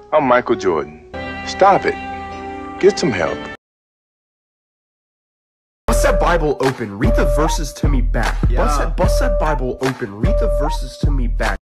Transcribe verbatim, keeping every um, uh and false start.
I'm Michael Jordan. Stop it. Get some help. Bust that Bible open. Read the verses to me back. Yeah. Bust that, bust that Bible open. Read the verses to me back.